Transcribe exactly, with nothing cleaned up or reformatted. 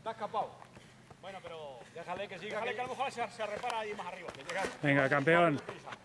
te has escapado. Bueno, pero déjale que siga. Déjale que, que a lo mejor se, se repara ahí más arriba. Venga, campeón.